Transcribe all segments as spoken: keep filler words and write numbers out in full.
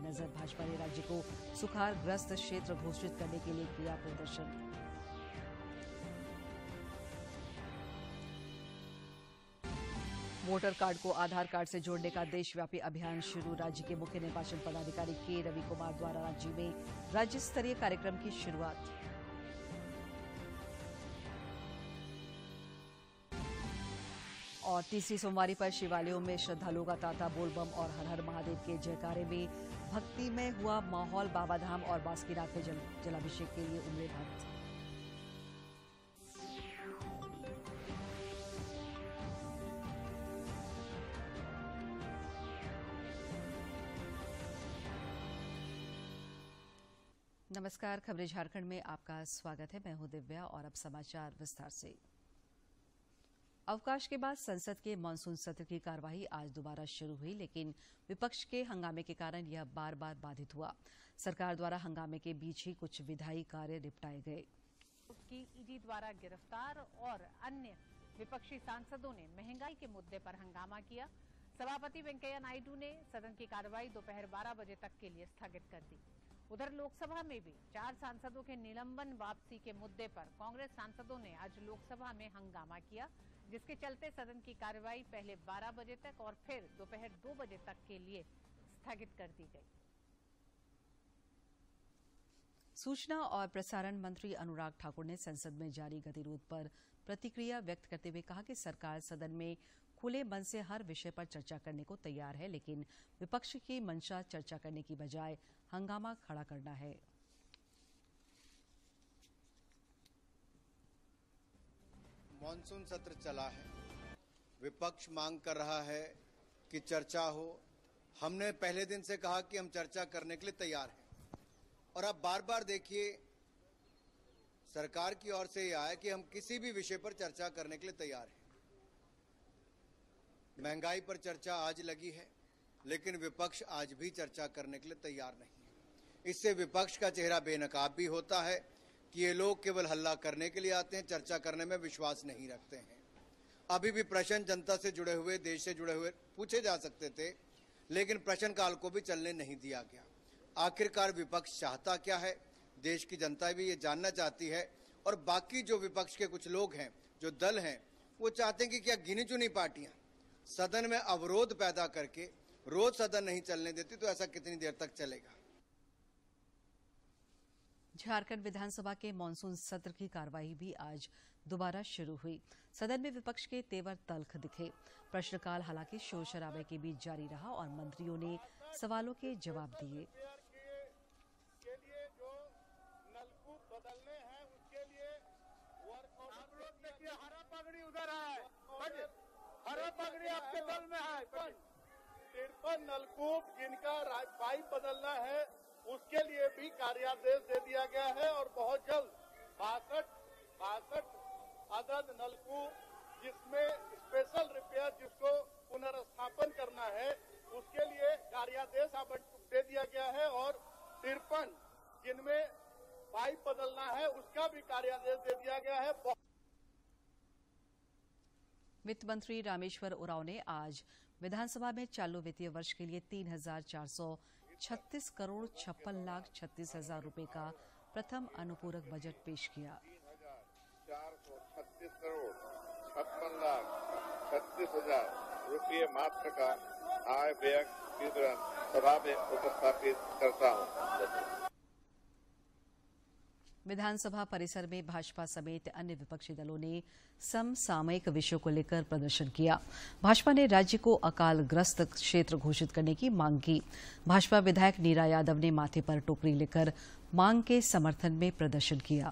नजर। भाजपा ने राज्य को सुखाड़ग्रस्त क्षेत्र घोषित करने के लिए किया प्रदर्शन। वोटर कार्ड को आधार कार्ड से जोड़ने का देशव्यापी अभियान शुरू। राज्य के मुख्य निर्वाचन पदाधिकारी के रवि कुमार द्वारा राज्य में राज्य स्तरीय कार्यक्रम की शुरुआत। और तीसरी सोमवारी पर शिवालयों में श्रद्धालुओं का तांता बोलबम और हर हर महादेव के जयकारे में भक्ति में हुआ माहौल। बाबाधाम और बासुकीनाथ में जल, जलाभिषेक के लिए उमड़े भक्त। नमस्कार, खबरें झारखंड में आपका स्वागत है। मैं हूं दिव्या और अब समाचार विस्तार से। अवकाश के बाद संसद के मानसून सत्र की कार्यवाही आज दोबारा शुरू हुई, लेकिन विपक्ष के हंगामे के कारण यह बार बार बाधित हुआ। सरकार द्वारा हंगामे के बीच ही कुछ विधायी कार्य निपटाए गए। की ईडी द्वारा गिरफ्तार और अन्य विपक्षी सांसदों ने महंगाई के मुद्दे पर हंगामा किया। सभापति वेंकैया नायडू ने सदन की कार्यवाही दोपहर बारह बजे तक के लिए स्थगित कर दी। उधर लोकसभा में भी चार सांसदों के निलंबन वापसी के मुद्दे पर कांग्रेस सांसदों ने आज लोकसभा में हंगामा किया, जिसके चलते सदन की कार्यवाही पहले बारह बजे तक और फिर दोपहर दो बजे तक के लिए स्थगित कर दी गई। सूचना और प्रसारण मंत्री अनुराग ठाकुर ने संसद में जारी गतिरोध पर प्रतिक्रिया व्यक्त करते हुए कहा कि सरकार सदन में खुले मन से हर विषय पर चर्चा करने को तैयार है, लेकिन विपक्ष की मंशा चर्चा करने की बजाय हंगामा खड़ा करना है। मॉनसून सत्र चला है, विपक्ष मांग कर रहा है कि चर्चा हो। हमने पहले दिन से कहा कि हम चर्चा करने के लिए तैयार हैं और अब बार बार देखिए सरकार की ओर से यह आया कि हम किसी भी विषय पर चर्चा करने के लिए तैयार हैं। महंगाई पर चर्चा आज लगी है, लेकिन विपक्ष आज भी चर्चा करने के लिए तैयार नहीं है। इससे विपक्ष का चेहरा बेनकाब भी होता है कि ये लोग केवल हल्ला करने के लिए आते हैं, चर्चा करने में विश्वास नहीं रखते हैं। अभी भी प्रश्न जनता से जुड़े हुए, देश से जुड़े हुए पूछे जा सकते थे, लेकिन प्रश्नकाल को भी चलने नहीं दिया गया। आखिरकार विपक्ष चाहता क्या है, देश की जनता भी ये जानना चाहती है। और बाकी जो विपक्ष के कुछ लोग हैं, जो दल हैं, वो चाहते हैं कि क्या गिनी चुनी पार्टियां सदन में अवरोध पैदा करके रोज सदन नहीं चलने देती, तो ऐसा कितनी देर तक चलेगा। झारखंड विधानसभा के मानसून सत्र की कार्यवाही भी आज दोबारा शुरू हुई। सदन में विपक्ष के तेवर तल्ख दिखे। प्रश्नकाल हालांकि शोर शराबे के बीच जारी रहा और मंत्रियों ने सवालों के जवाब दिए। के लिए जो नलकूप बदलने हैं उसके लिए हरा पगड़ी उधर है, हरा पगड़ी आपके दल में है। तिरपन नलकूप जिनका पाइप बदलना है उसके लिए भी कार्यादेश दे दिया गया है और बहुत जल्द बासठ बासठ अदद नलकूप जिसमें स्पेशल रिपेयर जिसको पुनर्स्थापन करना है उसके लिए कार्यादेश दे दिया गया है और तिरपन जिनमें पाइप बदलना है उसका भी कार्यादेश दे दिया गया है। वित्त मंत्री रामेश्वर उरांव ने आज विधानसभा में चालू वित्तीय वर्ष के लिए तीन हजार चार सौ छत्तीस करोड़ छप्पन लाख छत्तीस हजार रूपये का प्रथम अनुपूरक बजट पेश किया। चार सौ छत्तीस करोड़ छप्पन लाख छत्तीस हजार रूपये मात्र का आय व्यय विवरण सभा में उपस्थापित करता हूँ। विधानसभा परिसर में भाजपा समेत अन्य विपक्षी दलों ने समसामयिक विषयों को लेकर प्रदर्शन किया। भाजपा ने राज्य को अकालग्रस्त क्षेत्र घोषित करने की मांग की। भाजपा विधायक नीरा यादव ने माथे पर टोकरी लेकर मांग के समर्थन में प्रदर्शन किया।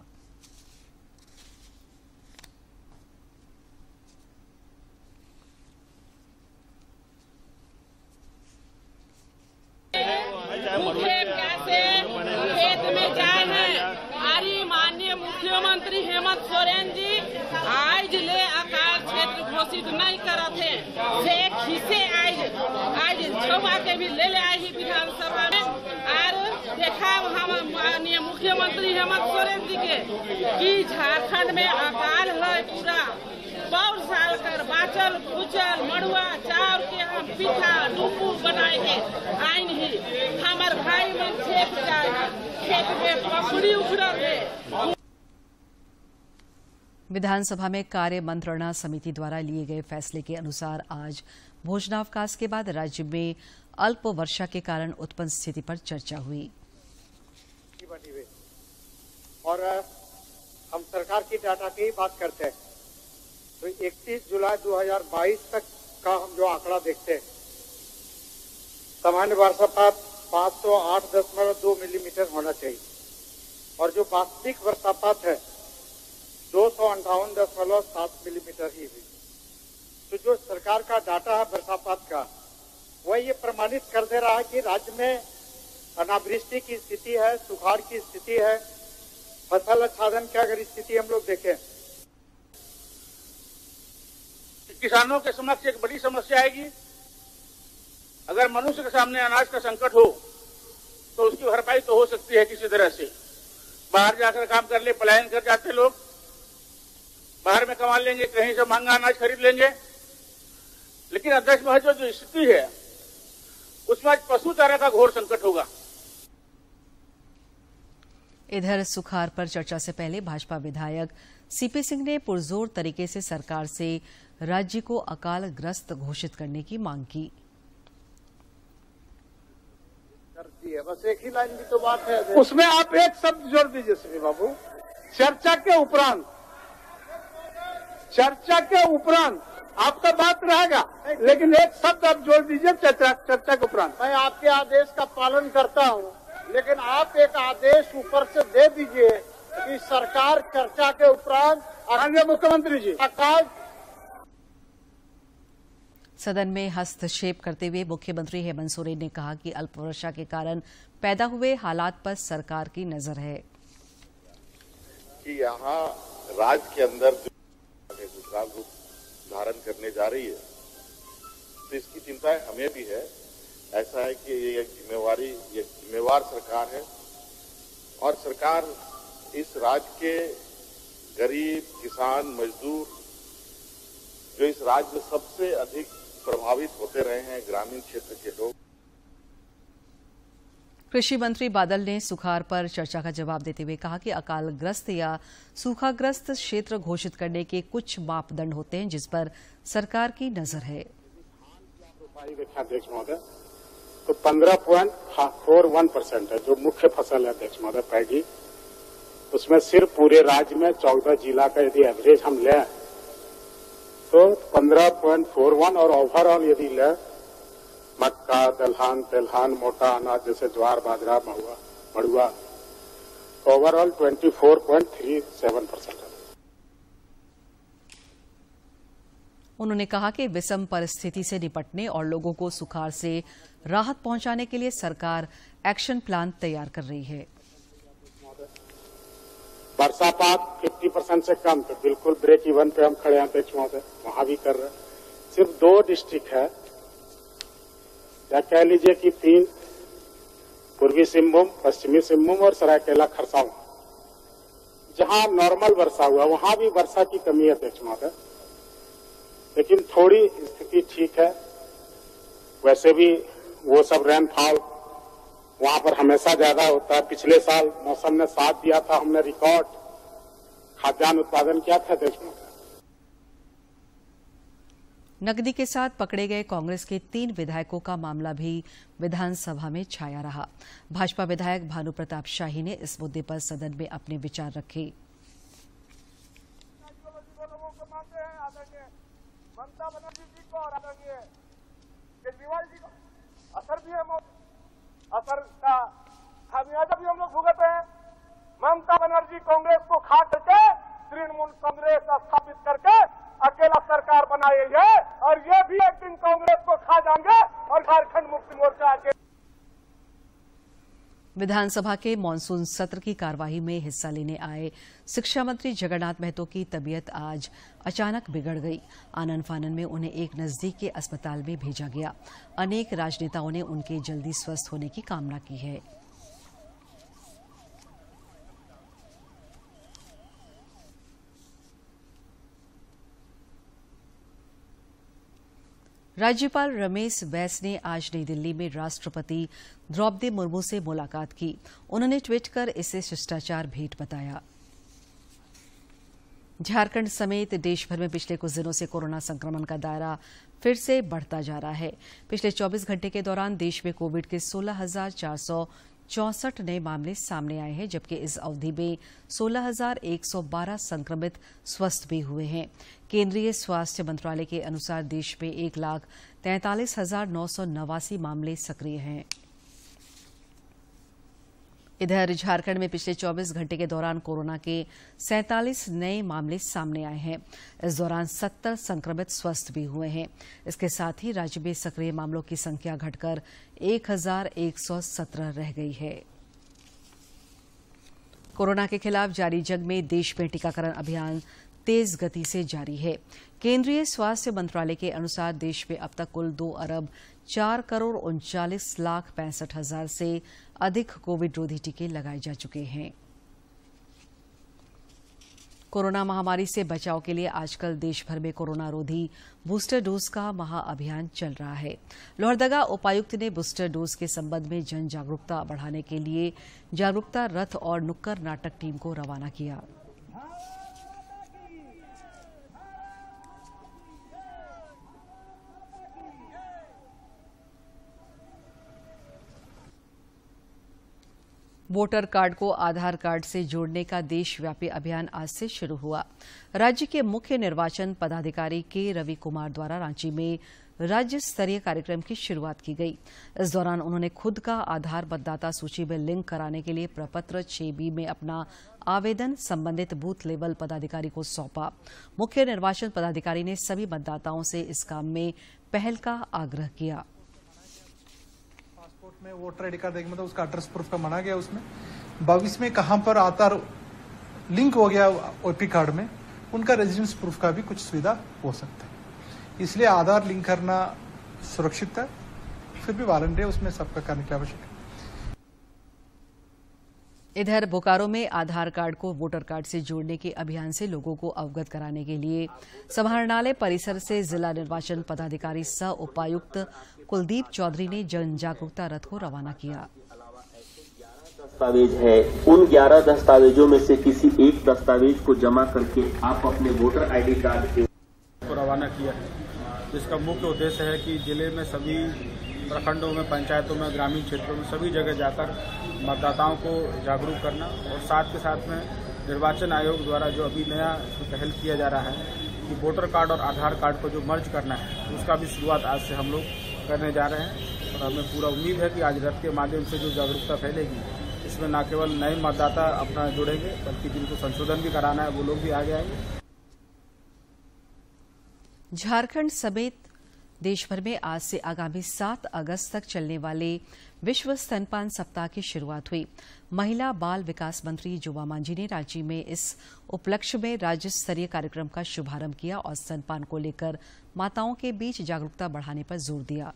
मुख्यमंत्री हेमंत सोरेन जी आज ले अकाल क्षेत्र घोषित नहीं करत है से खिसे आज आज छुआ के भी ले ले आई विधानसभा में और देखा हम माननीय मुख्यमंत्री हेमंत सोरेन जी के कि झारखंड में अकाल है पूरा बहुत साल कर बाचल भूचल मड़ुआ चाउर के हम पीठा डुबू बनाए हैं आइन ही हमार खेत जाएगा, खेत में पखड़ी उखड़ा है। विधानसभा में कार्य मंत्रणा समिति द्वारा लिए गए फैसले के अनुसार आज भोजनावकाश के बाद राज्य में अल्प वर्षा के कारण उत्पन्न स्थिति पर चर्चा हुई। और हम सरकार की डाटा की ही बात करते हैं तो इकतीस जुलाई दो हज़ार बाईस तक का हम जो आंकड़ा देखते हैं, सामान्य वर्षापात पाँच सौ आठ दशमलव दो मिलीमीटर होना चाहिए और जो वास्तविक वर्षापात है दो सौ अंठावन दशमलव सात मिलीमीटर ही हुई। तो जो सरकार का डाटा है वर्षापात का, वह ये प्रमाणित कर दे रहा है कि राज्य में अनावृष्टि की स्थिति है, सुखाड़ की स्थिति है। फसल आच्छादन की अगर स्थिति हम लोग देखें, किसानों के समक्ष एक बड़ी समस्या आएगी। अगर मनुष्य के सामने अनाज का संकट हो तो उसकी भरपाई तो हो सकती है किसी तरह से। बाहर जाकर काम कर ले, पलायन कर जाते लोग, बाहर में कमा लेंगे, कहीं से महंगा अनाज खरीद लेंगे। लेकिन अध्यक्ष महोदय, जो स्थिति है उसमें आज पशु चारा का घोर संकट होगा। इधर सुखाड़ पर चर्चा से पहले भाजपा विधायक सीपी सिंह ने पुरजोर तरीके से सरकार से राज्य को अकालग्रस्त घोषित करने की मांग की। करती है बस एक ही लाइन की तो बात है, उसमें आप एक शब्द जोड़ दीजिए सीपी बाबू, चर्चा के उपरांत, चर्चा के उपरांत आपका बात रहेगा, लेकिन एक शब्द आप जोड़ दीजिए चर्चा चर्चा के उपरांत। मैं आपके आदेश का पालन करता हूं, लेकिन आप एक आदेश ऊपर से दे दीजिए कि सरकार चर्चा के उपरांत। माननीय मुख्यमंत्री जी, अकाल सदन में हस्तक्षेप करते हुए मुख्यमंत्री हेमंत सोरेन ने कहा कि अल्प वर्षा के कारण पैदा हुए हालात पर सरकार की नजर है कि यहाँ राज्य के अंदर जो विकराल रूप धारण करने जा रही है, तो इसकी चिंता हमें भी है। ऐसा है कि ये एक जिम्मेवारी, ये जिम्मेवार सरकार है और सरकार इस राज्य के गरीब, किसान, मजदूर, जो इस राज्य में सबसे अधिक प्रभावित होते रहे हैं, ग्रामीण क्षेत्र के लोग। कृषि मंत्री बादल ने सुखाड़ पर चर्चा का जवाब देते हुए कहा कि अकालग्रस्त या सूखाग्रस्त क्षेत्र घोषित करने के कुछ मापदंड होते हैं जिस पर सरकार की नजर है। अध्यक्ष महोदय, तो पंद्रह पॉइंट फोर वन परसेंट है जो मुख्य फसल है अध्यक्ष महोदय पैडी, उसमें सिर्फ पूरे राज्य में चौदह जिला का यदि एवरेज हम लें तो पंद्रह पॉइंट फोर वन और ओवरऑल यदि लें मक्का, दलहन, तेलहन, मोटा अनाज जैसे ज्वार, बाजरा, महुआ, मड़ुआ, ओवरऑल चौबीस पॉइंट तीन सात परसेंट है। उन्होंने कहा कि विषम परिस्थिति से निपटने और लोगों को सुखाड़ से राहत पहुंचाने के लिए सरकार एक्शन प्लान तैयार कर रही है। वर्षापात पचास परसेंट से कम, तो बिल्कुल ब्रेक इवन पे हम खड़े हैं अध्यक्ष महोदय, वहां भी कर रहे हैं। सिर्फ दो डिस्ट्रिक्ट है, या कह लीजिए कि तीन, पूर्वी सिंहभूम, पश्चिमी सिंहभूम और सरायकेला खरसावां, जहां नॉर्मल वर्षा हुआ वहां भी वर्षा की कमी है अध्यक्ष महोदय, लेकिन थोड़ी स्थिति ठीक है। वैसे भी वो सब रेनफॉल वहां पर हमेशा ज्यादा होता है। पिछले साल मौसम ने साथ दिया था, हमने रिकॉर्ड खाद्यान्न उत्पादन किया था देश में। नकदी के साथ पकड़े गए कांग्रेस के तीन विधायकों का मामला भी विधानसभा में छाया रहा। भाजपा विधायक भानु प्रताप शाही ने इस मुद्दे पर सदन में अपने विचार रखे। ममता बनर्जी जी को और आदरणीय केजरीवाल जी को असर भी है, असर का खामियाजा भी हम लोग भुगत हैं। ममता बनर्जी कांग्रेस को खा करके तृणमूल कांग्रेस स्थापित करके अकेला सरकार बनाई है और ये भी एक दिन कांग्रेस को खा जाएंगे और झारखंड मुक्ति मोर्चा के। विधानसभा के मानसून सत्र की कार्यवाही में हिस्सा लेने आए शिक्षा मंत्री जगन्नाथ महतो की तबीयत आज अचानक बिगड़ गई। आनन फानन में उन्हें एक नजदीक के अस्पताल में भेजा गया। अनेक राजनेताओं ने उनके जल्दी स्वस्थ होने की कामना की है। राज्यपाल रमेश बैस ने आज नई दिल्ली में राष्ट्रपति द्रौपदी मुर्मू से मुलाकात की। उन्होंने ट्वीट कर इसे शिष्टाचार भेंट बताया। झारखंड समेत देश भर में पिछले कुछ दिनों से कोरोना संक्रमण का दायरा फिर से बढ़ता जा रहा है। पिछले चौबीस घंटे के दौरान देश में कोविड के सोलह हजार चार सौ चौसठ नए मामले सामने आए हैं, जबकि इस अवधि में सोलह हजार एक सौ बारह संक्रमित स्वस्थ भी हुए हैं। केंद्रीय स्वास्थ्य मंत्रालय के अनुसार देश में एक लाख तैंतालीस हजार नौ सौ नवासी मामले सक्रिय हैं। इधर झारखंड में पिछले चौबीस घंटे के दौरान कोरोना के सैंतालीस नए मामले सामने आए हैं। इस दौरान सत्तर संक्रमित स्वस्थ भी हुए हैं। इसके साथ ही राज्य में सक्रिय मामलों की संख्या घटकर एक हजार एक सौ सत्रह रह गई है। कोरोना के खिलाफ जारी जंग में देश में टीकाकरण अभियान तेज गति से जारी है। केंद्रीय स्वास्थ्य मंत्रालय के अनुसार देश में अब तक कुल दो अरब चार करोड़ उनचालीस लाख पैंसठ हजार से अधिक कोविड रोधी टीके लगाए जा चुके हैं। कोरोना महामारी से बचाव के लिए आजकल देश भर में कोरोना रोधी बूस्टर डोज का महाअभियान चल रहा है। लोहरदगा उपायुक्त ने बूस्टर डोज के संबंध में जन जागरूकता बढ़ाने के लिए जागरूकता रथ और नुक्कड़ नाटक टीम को रवाना किया। वोटर कार्ड को आधार कार्ड से जोड़ने का देशव्यापी अभियान आज से शुरू हुआ। राज्य के मुख्य निर्वाचन पदाधिकारी के रवि कुमार द्वारा रांची में राज्य स्तरीय कार्यक्रम की शुरुआत की गई। इस दौरान उन्होंने खुद का आधार मतदाता सूची में लिंक कराने के लिए प्रपत्र छह बी में अपना आवेदन संबंधित बूथ लेवल पदाधिकारी को सौंपा। मुख्य निर्वाचन पदाधिकारी ने सभी मतदाताओं से इस काम में पहल का आग्रह किया। में वोटर आईडी कार्ड देखने में तो उसका एड्रेस प्रूफ का माना गया। उसमें बाईस में कहां पर आधार लिंक हो गया ओपी कार्ड में, उनका रेजिडेंस प्रूफ का भी कुछ सुविधा हो सकता है। इसलिए आधार लिंक करना सुरक्षित है, फिर भी वॉलंटियर उसमें सबका करने की आवश्यकता है। इधर बोकारो में आधार कार्ड को वोटर कार्ड से जोड़ने के अभियान से लोगों को अवगत कराने के लिए समाहरणालय परिसर से जिला निर्वाचन पदाधिकारी सह उपायुक्त कुलदीप चौधरी ने जन जागरूकता रथ को रवाना किया। दस्तावेज है, उन ग्यारह दस्तावेजों में से किसी एक दस्तावेज को जमा करके आप अपने वोटर आईडी कार्ड को रवाना किया है, जिसका मुख्य उद्देश्य है कि जिले में सभी प्रखंडों में, पंचायतों में, ग्रामीण क्षेत्रों में सभी जगह जाकर मतदाताओं को जागरूक करना और साथ के साथ में निर्वाचन आयोग द्वारा जो अभी नया पहल किया जा रहा है कि वोटर कार्ड और आधार कार्ड को जो मर्ज करना है, उसका भी शुरुआत आज से हम लोग करने जा रहे हैं। और हमें पूरा उम्मीद है कि आज रथ के माध्यम से जो जागरूकता फैलेगी, इसमें न केवल नए मतदाता अपना जुड़ेंगे, बल्कि जिनको संशोधन भी कराना है वो लोग भी आगे आएंगे। झारखंड समेत देश भर में आज से आगामी सात अगस्त तक चलने वाले विश्व स्तनपान सप्ताह की शुरुआत हुई। महिला बाल विकास मंत्री जोबा मांझी ने रांची में इस उपलक्ष्य में राज्य स्तरीय कार्यक्रम का शुभारंभ किया और स्तनपान को लेकर माताओं के बीच जागरूकता बढ़ाने पर जोर दिया।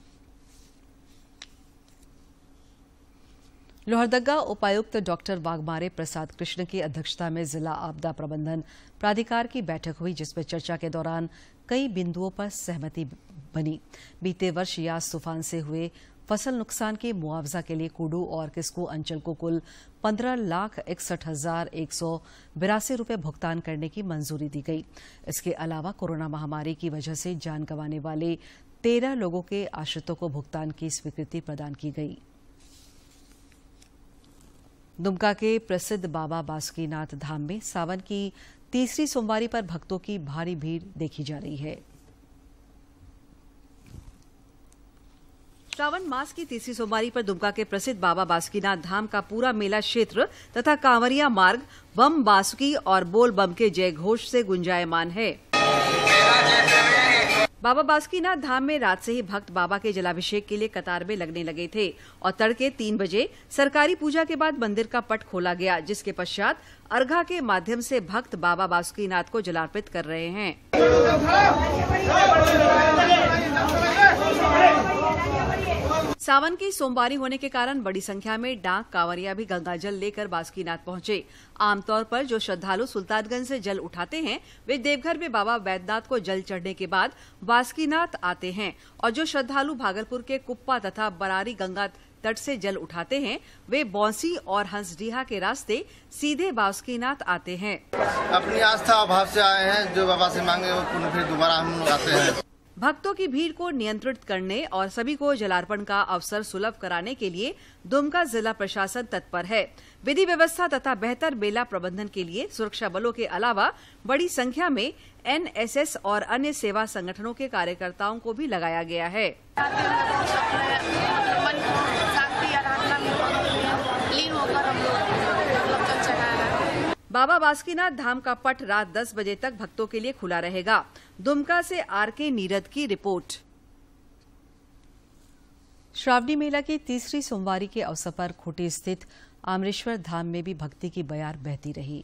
लोहरदगा उपायुक्त डॉक्टर वाघमारे प्रसाद कृष्ण की अध्यक्षता में जिला आपदा प्रबंधन प्राधिकार की बैठक हुई, जिसमें चर्चा के दौरान कई बिंदुओं पर सहमति बनी। बीते वर्ष यास तूफान से हुए फसल नुकसान के मुआवजा के लिए कुडू और किस्को अंचल को कुल पंद्रह लाख इकसठ हजार एक सौ बिरासी रूपये भुगतान करने की मंजूरी दी गई। इसके अलावा कोरोना महामारी की वजह से जान गंवाने वाले तेरह लोगों के आश्रितों को भुगतान की स्वीकृति प्रदान की गई। दुमका के प्रसिद्ध बाबा बासुकीनाथ धाम में सावन की तीसरी सोमवारी पर भक्तों की भारी भीड़ देखी जा रही है। श्रावण मास की तीसरी सोमवारी पर दुमका के प्रसिद्ध बाबा बासुकीनाथ धाम का पूरा मेला क्षेत्र तथा कांवरिया मार्ग बम बासुकी और बोल बम के जय घोष से गुंजायमान है। बाबा बासुकीनाथ धाम में रात से ही भक्त बाबा के जलाभिषेक के लिए कतार में लगने लगे थे और तड़के तीन बजे सरकारी पूजा के बाद मंदिर का पट खोला गया, जिसके पश्चात अर्घा के माध्यम से भक्त बाबा बासुकीनाथ को जलार्पित कर रहे हैं। सावन की सोमवारी होने के कारण बड़ी संख्या में डाक कांवरिया भी गंगाजल लेकर बासुकीनाथ पहुंचे। आमतौर पर जो श्रद्धालु सुल्तानगंज से जल उठाते हैं वे देवघर में बाबा बैद्यनाथ को जल चढ़ने के बाद बासुकीनाथ आते हैं और जो श्रद्धालु भागलपुर के कुप्पा तथा बरारी गंगा तट से जल उठाते हैं वे बौंसी और हंसडीहा के रास्ते सीधे बासुकीनाथ आते हैं। अपनी आस्था अभाव से आए हैं, जो बाबा से मांगे वो पुनः फिर दोबारा हम लोग आते हैं। भक्तों की भीड़ को नियंत्रित करने और सभी को जलार्पण का अवसर सुलभ कराने के लिए दुमका जिला प्रशासन तत्पर है। विधि व्यवस्था तथा बेहतर मेला प्रबंधन के लिए सुरक्षा बलों के अलावा बड़ी संख्या में एन एस एस और अन्य सेवा संगठनों के कार्यकर्ताओं को भी लगाया गया है। बाबा बासुकीनाथ धाम का पट रात दस बजे तक भक्तों के लिए खुला रहेगा। दुमका से आर के नीरद की रिपोर्ट। श्रावणी मेला की तीसरी सोमवारी के अवसर पर खूंटी स्थित आमरेश्वर धाम में भी भक्ति की बयार बहती रही।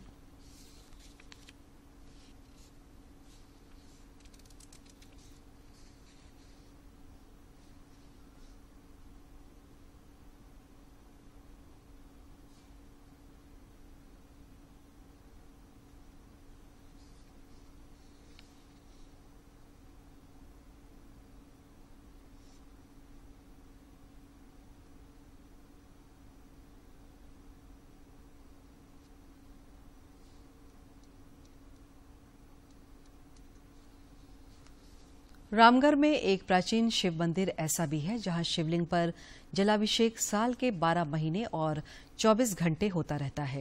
रामगढ़ में एक प्राचीन शिव मंदिर ऐसा भी है जहां शिवलिंग पर जलाभिषेक साल के बारह महीने और चौबीस घंटे होता रहता है।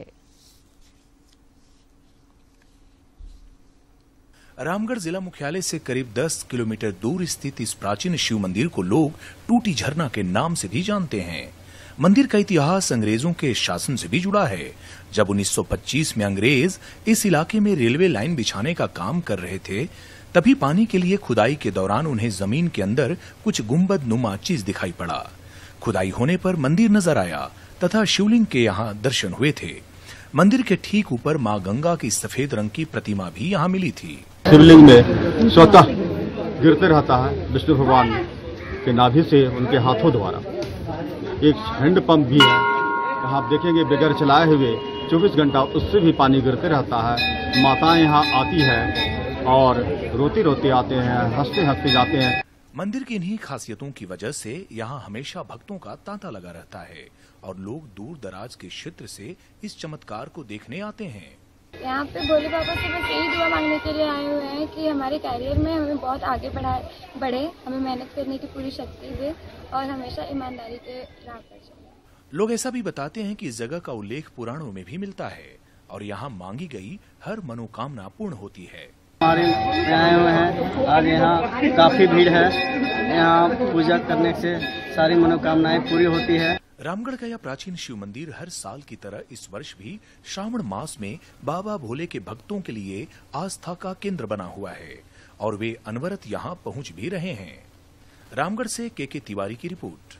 रामगढ़ जिला मुख्यालय से करीब दस किलोमीटर दूर स्थित इस प्राचीन शिव मंदिर को लोग टूटी झरना के नाम से भी जानते हैं। मंदिर का इतिहास अंग्रेजों के शासन से भी जुड़ा है। जब उन्नीस सौ पच्चीस में अंग्रेज इस इलाके में रेलवे लाइन बिछाने का काम कर रहे थे, तभी पानी के लिए खुदाई के दौरान उन्हें जमीन के अंदर कुछ गुंबद नुमा चीज दिखाई पड़ा। खुदाई होने पर मंदिर नजर आया तथा शिवलिंग के यहाँ दर्शन हुए थे। मंदिर के ठीक ऊपर मां गंगा की सफेद रंग की प्रतिमा भी यहाँ मिली थी। शिवलिंग में स्वतः गिरते रहता है विष्णु भगवान के नाभि से उनके हाथों द्वारा। एक हैंड पंप भी है, आप देखेंगे बगैर चलाए हुए चौबीस घंटा उससे भी पानी गिरते रहता है। माताएं यहाँ आती है और रोती रोती आते हैं, हंसते हंसते जाते हैं। मंदिर की इन्हीं खासियतों की वजह से यहाँ हमेशा भक्तों का तांता लगा रहता है और लोग दूर दराज के क्षेत्र से इस चमत्कार को देखने आते हैं। यहाँ पे भोले बाबा से बस यही दुआ मांगने के लिए आए हुए हैं कि हमारे कैरियर में हमें बहुत आगे बढ़ाए बढ़े, हमें मेहनत करने की पूरी शक्ति दे और हमेशा ईमानदारी के राह पर चले। लोग ऐसा भी बताते हैं कि इस जगह का उल्लेख पुराणों में भी मिलता है और यहाँ मांगी गई हर मनोकामना पूर्ण होती है। हमारे आए हुए हैं और यहाँ काफी भीड़ है। यहाँ पूजा करने से सारी मनोकामनाएं पूरी होती है। रामगढ़ का यह प्राचीन शिव मंदिर हर साल की तरह इस वर्ष भी श्रावण मास में बाबा भोले के भक्तों के लिए आस्था का केंद्र बना हुआ है और वे अनवरत यहाँ पहुँच भी रहे हैं। रामगढ़ से के के तिवारी की रिपोर्ट।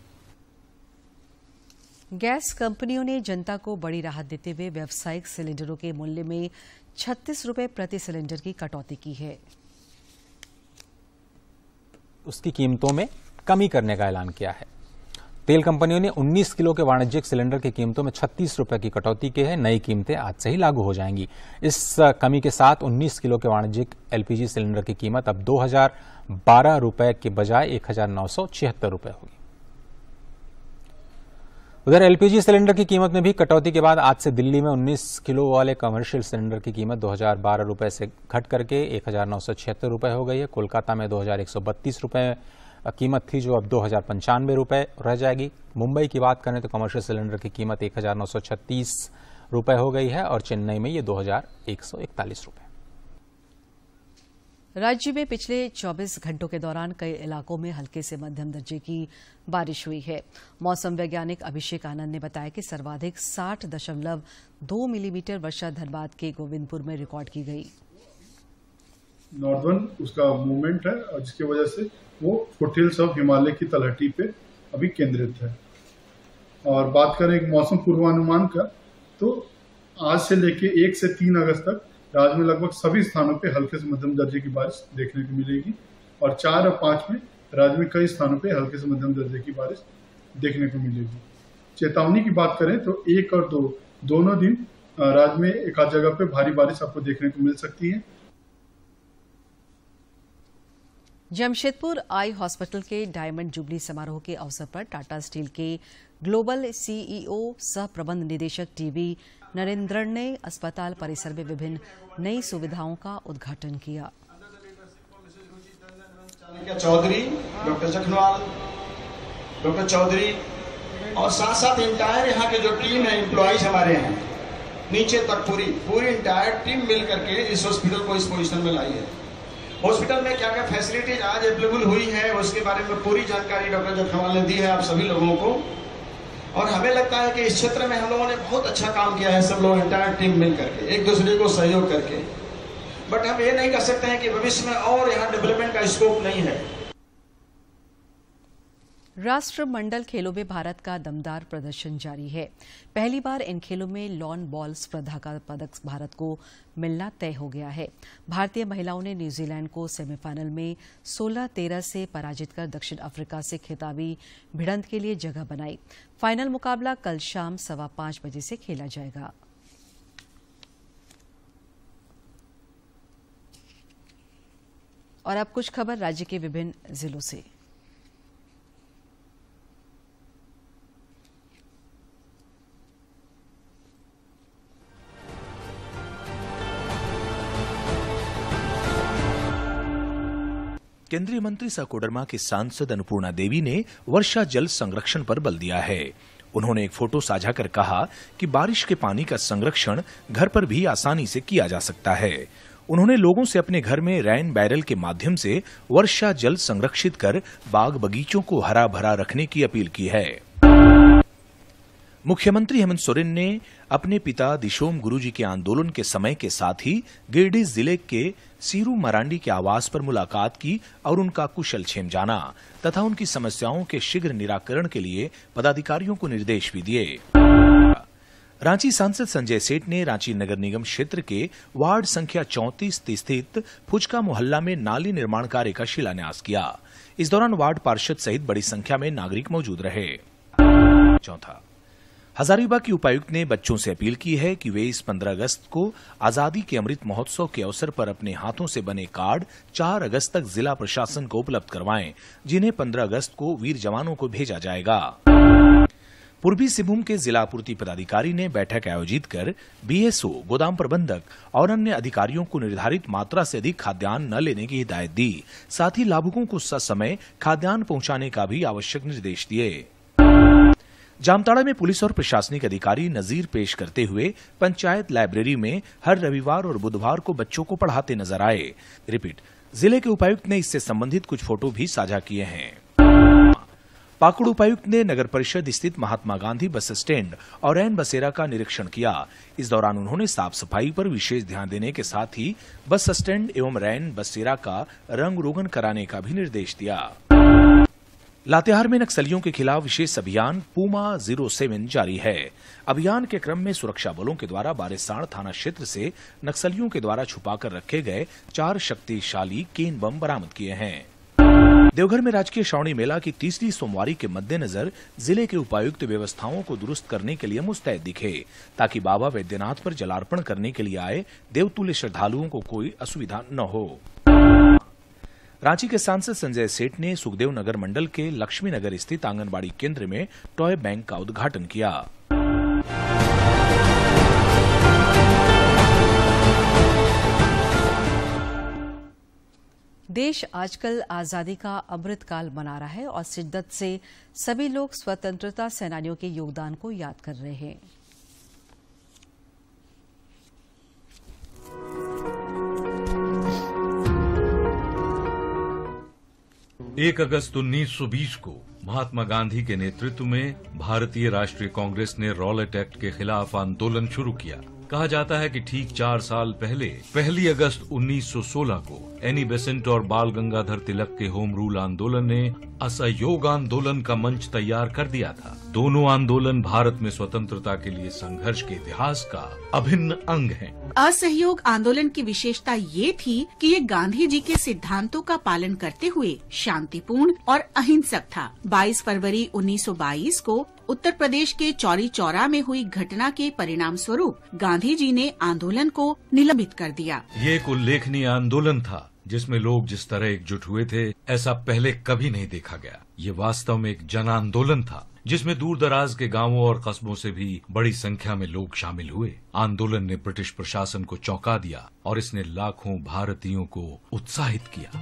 गैस कंपनियों ने जनता को बड़ी राहत देते हुए व्यावसायिक सिलेंडरों के मूल्य में छत्तीस रुपए प्रति सिलेंडर की कटौती की है। उसकी कीमतों में कमी करने का ऐलान किया है। तेल कंपनियों ने उन्नीस किलो के वाणिज्यिक सिलेंडर की कीमतों में छत्तीस रुपए की कटौती की है। नई कीमतें आज से ही लागू हो जाएंगी। इस कमी के साथ उन्नीस किलो के वाणिज्यिक एलपीजी सिलेंडर की कीमत अब दो हजार बारह रुपए के बजाय एक हजार नौ सौ छिहत्तर रुपए होगी। उधर एलपीजी सिलेंडर की कीमत में भी कटौती के बाद आज से दिल्ली में उन्नीस किलो वाले कमर्शियल सिलेंडर की कीमत दो हजार बारह रुपए से घट करके एक हजार नौ सौ छिहत्तर रुपए हो गई है। कोलकाता में दो हजार एक सौ बत्तीस रुपए कीमत थी जो अब दो हजार पंचानवे रुपए रह जाएगी। मुंबई की बात करें तो कमर्शियल सिलेंडर की कीमत एक हजार नौ सौ छत्तीस रुपए हो गई है और चेन्नई में ये दो हजार एक सौ इकतालीस रुपए। राज्य में पिछले चौबीस घंटों के दौरान कई इलाकों में हल्के से मध्यम दर्जे की बारिश हुई है। मौसम वैज्ञानिक अभिषेक आनंद ने बताया कि सर्वाधिक साठ दशमलव दो मिलीमीटर वर्षा धनबाद के गोविंदपुर में रिकॉर्ड की गई। नॉर्दर्न उसका मूवमेंट है और जिसकी वजह से वो फुटहिल्स ऑफ हिमालय की तलहटी पे अभी केंद्रित है। और बात करें मौसम पूर्वानुमान का तो आज से लेके एक से तीन अगस्त तक राज्य में लगभग सभी स्थानों पे हल्के से मध्यम दर्जे की बारिश देखने को मिलेगी और चार और पांच में राज्य में कई स्थानों पे हल्के से मध्यम दर्जे की बारिश देखने को मिलेगी। चेतावनी की बात करें तो एक और दो दोनों दिन राज्य में एक आध जगह पे भारी बारिश आपको देखने को मिल सकती है। जमशेदपुर आई हॉस्पिटल के डायमंड जुबली समारोह के अवसर पर टाटा स्टील के ग्लोबल सीईओ सह प्रबंध निदेशक टीवी नरेंद्रन ने अस्पताल परिसर में विभिन्न नई सुविधाओं का उद्घाटन किया। चौधरी, डॉक्टर जखनवाल, डॉक्टर चौधरी और साथ साथ इंटायर यहाँ के जो टीम है, एम्प्लॉइज हमारे हैं नीचे तक पूरी पूरी इंटायर टीम मिल करके इस हॉस्पिटल को इस पोजीशन में लाई है। हॉस्पिटल में क्या क्या फैसिलिटीज आज अवेलेबल हुई है उसके बारे में पूरी जानकारी डॉक्टर जखनवाल ने दी है आप सभी लोगों को, और हमें लगता है कि इस क्षेत्र में हम लोगों ने बहुत अच्छा काम किया है, सब लोग इंटायर टीम मिल करके एक दूसरे को सहयोग करके। बट हम ये नहीं कह सकते हैं कि भविष्य में और यहाँ डेवलपमेंट का स्कोप नहीं है। राष्ट्रमंडल खेलों में भारत का दमदार प्रदर्शन जारी है। पहली बार इन खेलों में लॉन बॉल स्पर्धा का पदक भारत को मिलना तय हो गया है। भारतीय महिलाओं ने न्यूजीलैंड को सेमीफाइनल में सोलह तेरह से पराजित कर दक्षिण अफ्रीका से खिताबी भिड़ंत के लिए जगह बनाई। फाइनल मुकाबला कल शाम सवा पांच बजे से खेला जाएगा। और अब कुछ खबर राज्य के विभिन्न जिलों से। केंद्रीय मंत्री सह कोडरमा की सांसद अन्नपूर्णा देवी ने वर्षा जल संरक्षण पर बल दिया है। उन्होंने एक फोटो साझा कर कहा कि बारिश के पानी का संरक्षण घर पर भी आसानी से किया जा सकता है। उन्होंने लोगों से अपने घर में रैन बैरल के माध्यम से वर्षा जल संरक्षित कर बाग बगीचों को हरा भरा रखने की अपील की है। मुख्यमंत्री हेमंत सोरेन ने अपने पिता दिशोम गुरुजी के आंदोलन के समय के साथ ही गिरिडीह जिले के सीरू मरांडी के आवास पर मुलाकात की और उनका कुशल क्षेम जाना तथा उनकी समस्याओं के शीघ्र निराकरण के लिए पदाधिकारियों को निर्देश भी दिए। रांची सांसद संजय सेठ ने रांची नगर निगम क्षेत्र के वार्ड संख्या चौंतीस स्थित फुचका मोहल्ला में नाली निर्माण कार्य का शिलान्यास किया। इस दौरान वार्ड पार्षद सहित बड़ी संख्या में नागरिक मौजूद रहे। चौथा, हजारीबाग की उपायुक्त ने बच्चों से अपील की है कि वे इस पंद्रह अगस्त को आजादी के अमृत महोत्सव के अवसर पर अपने हाथों से बने कार्ड चार अगस्त तक जिला प्रशासन को उपलब्ध करवाएं, जिन्हें पंद्रह अगस्त को वीर जवानों को भेजा जाएगा। पूर्वी सिंहभूम के जिला आपूर्ति पदाधिकारी ने बैठक आयोजित कर बीएसओ, गोदाम प्रबंधक और अन्य अधिकारियों को निर्धारित मात्रा से अधिक खाद्यान्न न लेने की हिदायत दी। साथ ही लाभुकों को ससमय खाद्यान्न पहुंचाने का भी आवश्यक निर्देश दिए। जामताड़ा में पुलिस और प्रशासनिक अधिकारी नजीर पेश करते हुए पंचायत लाइब्रेरी में हर रविवार और बुधवार को बच्चों को पढ़ाते नजर आए। रिपीट, जिले के उपायुक्त ने इससे संबंधित कुछ फोटो भी साझा किए हैं। पाकुड़ उपायुक्त ने नगर परिषद स्थित महात्मा गांधी बस स्टैंड और रैन बसेरा का निरीक्षण किया। इस दौरान उन्होंने साफ सफाई पर विशेष ध्यान देने के साथ ही बस स्टैंड एवं रैन बसेरा का रंग रोगन कराने का भी निर्देश दिया। लातेहार में नक्सलियों के खिलाफ विशेष अभियान पूमा जीरो सेवन जारी है। अभियान के क्रम में सुरक्षा बलों के द्वारा बारेसाण थाना क्षेत्र से नक्सलियों के द्वारा छुपाकर रखे गए चार शक्तिशाली केन बम बरामद किए हैं। देवघर में राजकीय श्रावणी मेला की तीसरी सोमवारी के मद्देनजर जिले के उपायुक्त व्यवस्थाओं को दुरुस्त करने के लिए मुस्तैद दिखे, ताकि बाबा वैद्यनाथ पर जलार्पण करने के लिए आए देवतुल्य श्रद्धालुओं को कोई असुविधा न हो। रांची के सांसद संजय सेठ ने सुखदेव नगर मंडल के लक्ष्मी नगर स्थित आंगनबाड़ी केंद्र में टॉय बैंक का उद्घाटन किया। देश आजकल आजादी का अमृत काल मना रहा है और शिद्दत से सभी लोग स्वतंत्रता सेनानियों के योगदान को याद कर रहे हैं। एक अगस्त उन्नीस सौ बीस को महात्मा गांधी के नेतृत्व में भारतीय राष्ट्रीय कांग्रेस ने रॉलेट एक्ट के खिलाफ आंदोलन शुरू किया। कहा जाता है कि ठीक चार साल पहले पहली अगस्त उन्नीस सौ सोलह को एनी बेसेंट और बाल गंगाधर तिलक के होम रूल आंदोलन ने असहयोग आंदोलन का मंच तैयार कर दिया था। दोनों आंदोलन भारत में स्वतंत्रता के लिए संघर्ष के इतिहास का अभिन्न अंग हैं। असहयोग आंदोलन की विशेषता ये थी कि ये गांधी जी के सिद्धांतों का पालन करते हुए शांतिपूर्ण और अहिंसक था। बाईस फरवरी उन्नीस सौ बाईस को उत्तर प्रदेश के चौरी चौरा में हुई घटना के परिणाम स्वरूप गांधी जी ने आंदोलन को निलंबित कर दिया। ये एक उल्लेखनीय आंदोलन था जिसमें लोग जिस तरह एकजुट हुए थे ऐसा पहले कभी नहीं देखा गया। ये वास्तव में एक जन आंदोलन था जिसमें दूर दराज के गांवों और कस्बों से भी बड़ी संख्या में लोग शामिल हुए। आंदोलन ने ब्रिटिश प्रशासन को चौंका दिया और इसने लाखों भारतीयों को उत्साहित किया।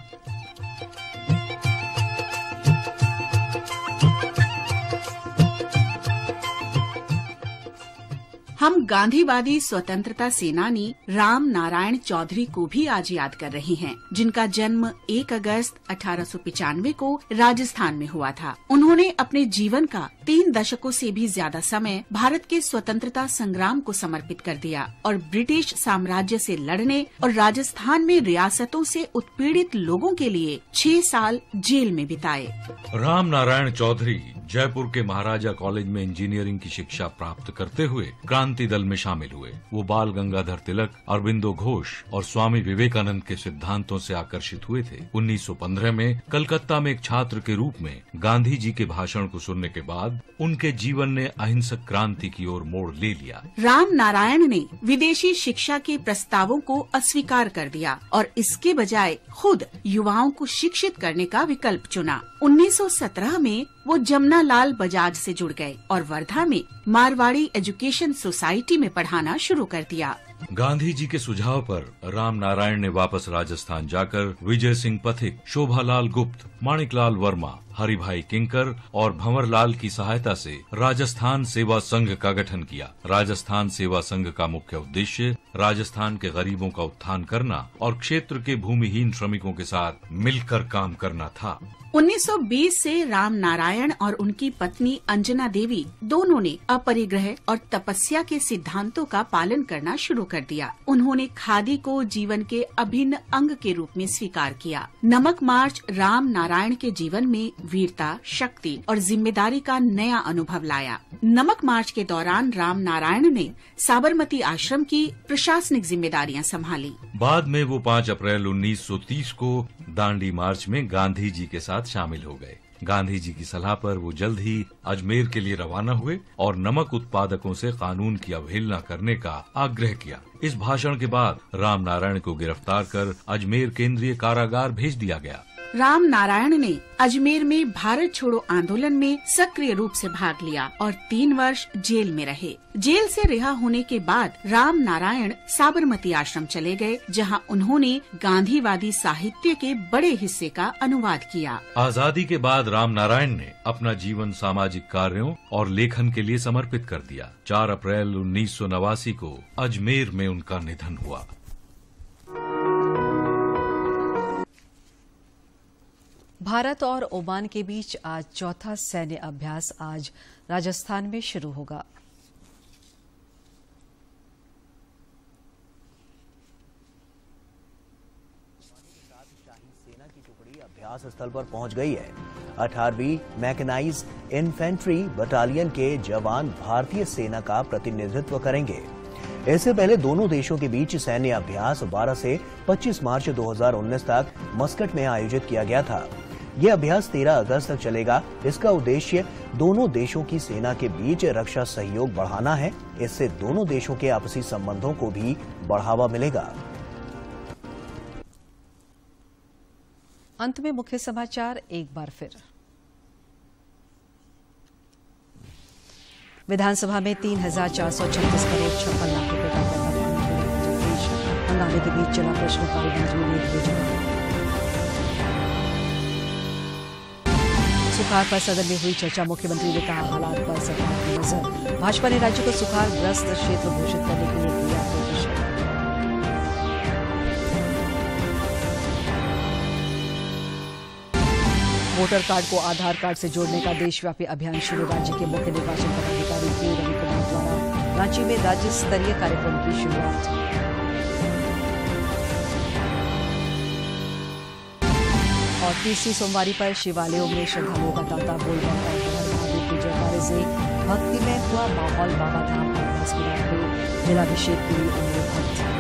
हम गांधीवादी स्वतंत्रता सेनानी राम नारायण चौधरी को भी आज याद कर रहे हैं, जिनका जन्म एक अगस्त अठारह सौ पचानवे को राजस्थान में हुआ था। उन्होंने अपने जीवन का तीन दशकों से भी ज्यादा समय भारत के स्वतंत्रता संग्राम को समर्पित कर दिया और ब्रिटिश साम्राज्य से लड़ने और राजस्थान में रियासतों से उत्पीड़ित लोगों के लिए छह साल जेल में बिताए। राम नारायण चौधरी जयपुर के महाराजा कॉलेज में इंजीनियरिंग की शिक्षा प्राप्त करते हुए क्रांति दल में शामिल हुए। वो बाल गंगाधर तिलक, अरविंदो घोष और स्वामी विवेकानंद के सिद्धांतों से आकर्षित हुए थे। उन्नीस सौ पंद्रह में कलकत्ता में एक छात्र के रूप में गांधी जी के भाषण को सुनने के बाद उनके जीवन ने अहिंसक क्रांति की ओर मोड़ ले लिया। राम नारायण ने विदेशी शिक्षा के प्रस्तावों को अस्वीकार कर दिया और इसके बजाय खुद युवाओं को शिक्षित करने का विकल्प चुना। उन्नीस सौ सत्रह में वो जमुना लाल बजाज से जुड़ गए और वर्धा में मारवाड़ी एजुकेशन सोसाइटी में पढ़ाना शुरू कर दिया। गांधी जी के सुझाव पर राम नारायण ने वापस राजस्थान जाकर विजय सिंह पथिक, शोभालाल गुप्त, माणिकलाल वर्मा, हरिभाई किंकर और भंवरलाल की सहायता से राजस्थान सेवा संघ का गठन किया। राजस्थान सेवा संघ का मुख्य उद्देश्य राजस्थान के गरीबों का उत्थान करना और क्षेत्र के भूमिहीन श्रमिकों के साथ मिलकर काम करना था। उन्नीस सौ बीस से राम नारायण और उनकी पत्नी अंजना देवी दोनों ने अपरिग्रह और तपस्या के सिद्धांतों का पालन करना शुरू कर दिया। उन्होंने खादी को जीवन के अभिन्न अंग के रूप में स्वीकार किया। नमक मार्च राम नारायण के जीवन में वीरता, शक्ति और जिम्मेदारी का नया अनुभव लाया। नमक मार्च के दौरान राम नारायण ने साबरमती आश्रम की प्रशासनिक जिम्मेदारियां संभाली। बाद में वो पाँच अप्रैल उन्नीस सौ तीस को दांडी मार्च में गांधी जी के साथ शामिल हो गए। गांधी जी की सलाह पर वो जल्द ही अजमेर के लिए रवाना हुए और नमक उत्पादकों से कानून की अवहेलना करने का आग्रह किया। इस भाषण के बाद राम नारायण को गिरफ्तार कर अजमेर केंद्रीय कारागार भेज दिया गया। राम नारायण ने अजमेर में भारत छोड़ो आंदोलन में सक्रिय रूप से भाग लिया और तीन वर्ष जेल में रहे। जेल से रिहा होने के बाद राम नारायण साबरमती आश्रम चले गए, जहां उन्होंने गांधीवादी साहित्य के बड़े हिस्से का अनुवाद किया। आजादी के बाद राम नारायण ने अपना जीवन सामाजिक कार्यों और लेखन के लिए समर्पित कर दिया। चार अप्रैल उन्नीस सौ नवासी को अजमेर में उनका निधन हुआ। भारत और ओमान के बीच आज चौथा सैन्य अभ्यास आज राजस्थान में शुरू होगा। सेना की टुकड़ी अभ्यास स्थल पर पहुंच गई है। अठारहवीं मैकेनाइज्ड इन्फेंट्री बटालियन के जवान भारतीय सेना का प्रतिनिधित्व करेंगे। इससे पहले दोनों देशों के बीच सैन्य अभ्यास बारह से पच्चीस मार्च दो हज़ार उन्नीस तक मस्कट में आयोजित किया गया था। यह अभ्यास तेरह अगस्त तक चलेगा। इसका उद्देश्य दोनों देशों की सेना के बीच रक्षा सहयोग बढ़ाना है। इससे दोनों देशों के आपसी संबंधों को भी बढ़ावा मिलेगा। अंत में मुख्य समाचार एक बार फिर। विधानसभा में तीन हजार चार सौ छत्तीस करोड़ छप्पन लाख रुपए का हंगामे के बीच चला प्रश्नकाल, मंत्रियों ने दिए जवाब। सुखाड़ पर सदन में हुई चर्चा, मुख्यमंत्री ने कहा हालात पर सरकार की नजर। भाजपा ने राज्य को सुखाड़ग्रस्त क्षेत्र घोषित करने के लिए किया प्रदर्शन। वोटर कार्ड को आधार कार्ड से जोड़ने का देशव्यापी अभियान शुरू। राज्य के मुख्य निर्वाचन पदाधिकारी के रवि कुमार द्वारा रांची में राज्य स्तरीय कार्यक्रम की शुरुआत। और तीसरी सोमवारी पर शिवालयों में श्रद्धालुओं का तांता बोलबम और हर महादेव के जयकारे से भक्ति में हुआ माहौल। बाबा धाम और जलाभिषेक के लिए उमड़े भक्त।